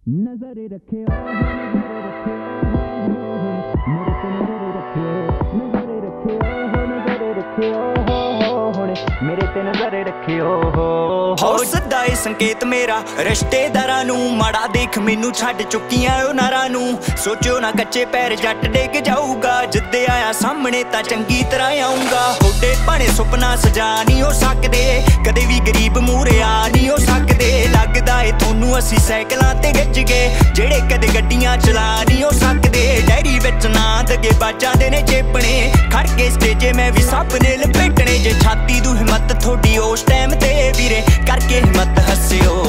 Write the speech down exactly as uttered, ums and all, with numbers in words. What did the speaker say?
नजरे रखे नजरे रखे मेरे पे नजरे रखे नजरे रखे नजरे रखे मेरे ते नजरे रखियो हो सदा ए संकेत मेरा रिश्तेदारां नू माड़ा देख मैनू छड्ड चुकियां ओ नारां नू सोचो ना कच्चे पैर जट डिग जाऊगा जिद्दे आया सामने तां चंगी तरह आऊंगा थोड़े भाणे सुपना सजा नहीं हो सकदे कदे भी गरीब मूहरे आ नहीं हो सकदे लगदा ए थोनू असी साइकलां ते गिज गए जेड़े कदे गड्डियां चला नहीं हो सकदे डायरी विच ना दगे बाजां दे ने चेपणे खड़ के स्टेजे मैं भी सब ने लपेटने जे छाती दू हिम्मत थोड़ी उस टाइम ते वीरे करके हिम्मत हस्सियो।